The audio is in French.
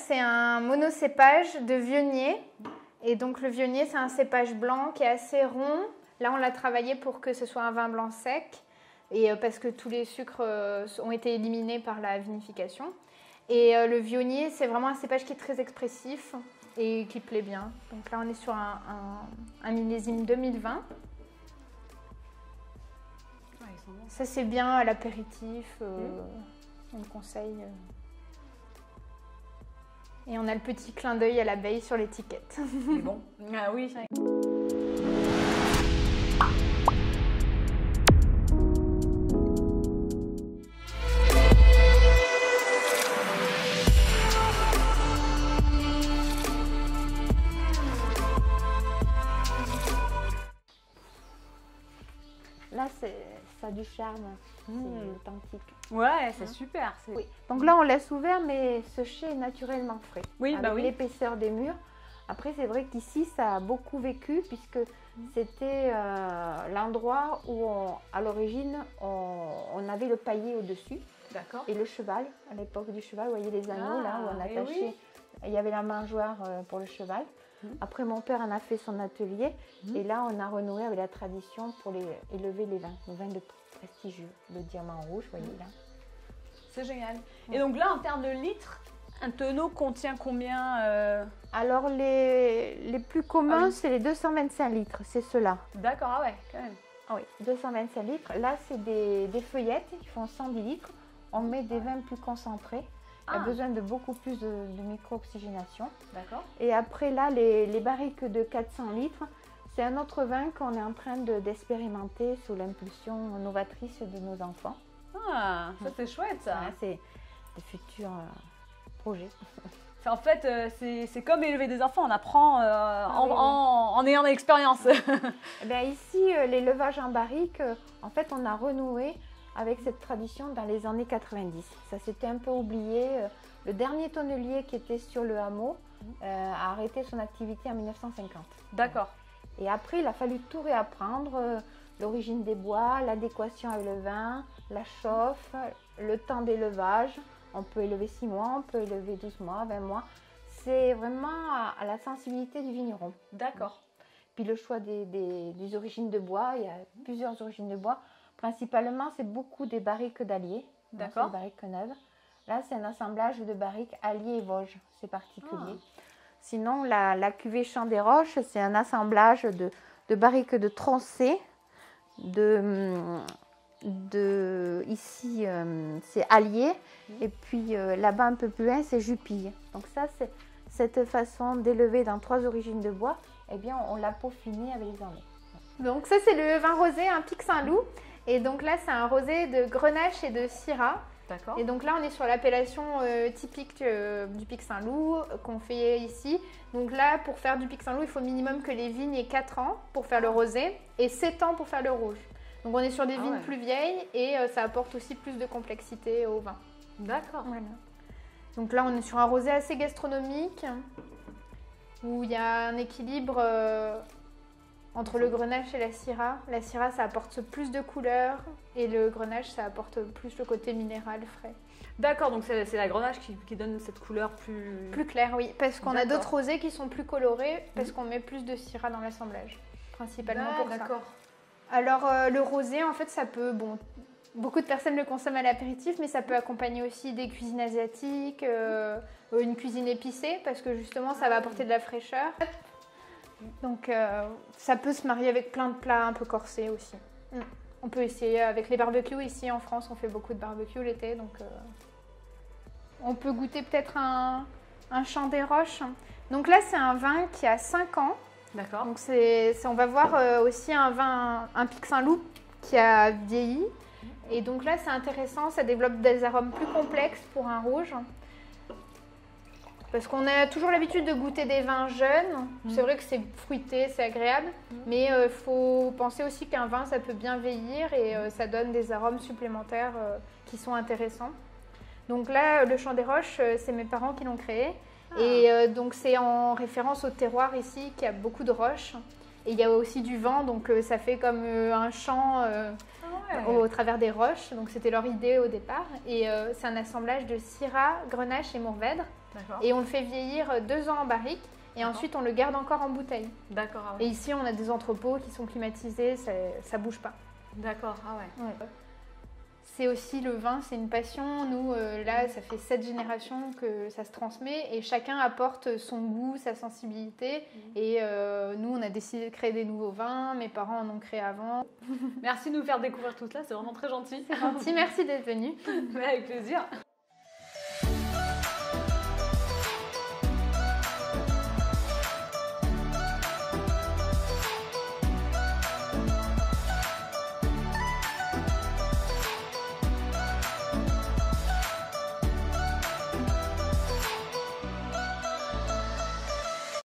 c'est un monocépage de Viognier. Et donc, le Viognier, c'est un cépage blanc qui est assez rond. Là, on l'a travaillé pour que ce soit un vin blanc sec. Et parce que tous les sucres ont été éliminés par la vinification. Et le Viognier, c'est vraiment un cépage qui est très expressif et qui plaît bien. Donc là, on est sur un millésime 2020. Ouais, ils sont bons. Ça, c'est bien à l'apéritif. On le conseille. Et on a le petit clin d'œil à l'abeille sur l'étiquette. Mais bon. Ah oui. Ouais. Là, ça a du charme, c'est authentique. Ouais, c'est super. Oui. Donc là, on laisse ouvert, mais séché naturellement frais. Oui, avec bah oui. l'épaisseur des murs. Après, c'est vrai qu'ici, ça a beaucoup vécu, puisque c'était l'endroit où, à l'origine, on avait le paillet au-dessus. D'accord. Et le cheval, à l'époque du cheval, vous voyez les anneaux, là, où on eh attachait. oui. Il y avait la mangeoire pour le cheval. Après, mon père en a fait son atelier. Et là, on a renoué avec la tradition pour élever les vins de prestigieux. Le diamant rouge, vous voyez là. C'est génial. Et donc là, en termes de litres, un tonneau contient combien Alors, les plus communs, Ah oui. c'est les 225 litres, c'est ceux-là. D'accord, ah ouais, quand même. Ah oui, 225 litres. Là, c'est des feuillettes qui font 110 litres. On met des vins plus concentrés. Il y a besoin de beaucoup plus de micro-oxygénation. D'accord. Et après, là, les barriques de 400 litres, c'est un autre vin qu'on est en train d'expérimenter sous l'impulsion novatrice de nos enfants. Ah, ça c'est chouette ça. Ouais, c'est des futurs projets. En fait, c'est comme élever des enfants, on apprend en ayant l'expérience. Eh bien, ici, l'élevage en barrique, en fait, on a renoué avec cette tradition dans les années 90. Ça s'était un peu oublié. Le dernier tonnelier qui était sur le hameau a arrêté son activité en 1950. D'accord. Et après, il a fallu tout réapprendre. L'origine des bois, l'adéquation avec le vin, la chauffe, le temps d'élevage. On peut élever 6 mois, on peut élever 12 mois, 20 mois. C'est vraiment à la sensibilité du vigneron. D'accord. Puis le choix des origines de bois, il y a plusieurs origines de bois. Principalement, c'est beaucoup des barriques d'Allier. D'accord. Des barriques neuves. Là, c'est un assemblage de barriques Allier et Vosges. C'est particulier. Sinon, la cuvée Champ des Roches, c'est un assemblage de barriques de Troncé. Ici, c'est Allier. Et puis là-bas, un peu plus loin, c'est Jupille. Donc ça, c'est cette façon d'élever dans 3 origines de bois. Eh bien, on l'a peaufiné avec les années. Donc ça, c'est le vin rosé, un Pic Saint-Loup. Et donc là, c'est un rosé de Grenache et de Syrah. D'accord. Et donc là, on est sur l'appellation typique du Pic Saint-Loup qu'on fait ici. Donc là, pour faire du Pic Saint-Loup, il faut minimum que les vignes aient 4 ans pour faire le rosé et 7 ans pour faire le rouge. Donc on est sur des vignes plus vieilles et ça apporte aussi plus de complexité au vin. D'accord. Voilà. Donc là, on est sur un rosé assez gastronomique où il y a un équilibre entre le Grenache et la Syrah. La Syrah, ça apporte plus de couleurs et le Grenache, ça apporte plus le côté minéral frais. D'accord, donc c'est la Grenache qui donne cette couleur plus claire, oui. Parce qu'on a d'autres rosés qui sont plus colorés parce qu'on met plus de Syrah dans l'assemblage. Principalement pour ça. D'accord. Alors, le rosé, en fait, ça peut... Bon, beaucoup de personnes le consomment à l'apéritif, mais ça peut accompagner aussi des cuisines asiatiques, une cuisine épicée, parce que justement, ça va apporter de la fraîcheur. Donc, ça peut se marier avec plein de plats un peu corsés aussi. On peut essayer avec les barbecues. Ici, en France, on fait beaucoup de barbecues l'été, donc on peut goûter peut-être un Champ des Roches. Donc là, c'est un vin qui a 5 ans. D'accord. Donc on va voir aussi un Pic Saint-Loup qui a vieilli. Et donc là, c'est intéressant, ça développe des arômes plus complexes pour un rouge. Parce qu'on a toujours l'habitude de goûter des vins jeunes. C'est vrai que c'est fruité, c'est agréable. Mais il faut penser aussi qu'un vin, ça peut bien vieillir et ça donne des arômes supplémentaires qui sont intéressants. Donc là, le Champ des Roches, c'est mes parents qui l'ont créé. Et donc c'est en référence au terroir ici qui a beaucoup de roches. Et il y a aussi du vent, donc ça fait comme un champ au travers des roches. Donc c'était leur idée au départ. Et c'est un assemblage de Syrah, Grenache et Mourvèdre. D'accord. Et on le fait vieillir 2 ans en barrique. Et D'accord. ensuite, on le garde encore en bouteille. D'accord, ah Et ouais. ici, on a des entrepôts qui sont climatisés, ça bouge pas. D'accord, ah ouais. C'est aussi le vin, c'est une passion. Nous, là, ça fait 7 générations que ça se transmet et chacun apporte son goût, sa sensibilité. Et nous, on a décidé de créer des nouveaux vins. Mes parents en ont créé avant. Merci de nous faire découvrir tout cela, c'est vraiment très gentil. Gentil, merci d'être venu. Avec plaisir.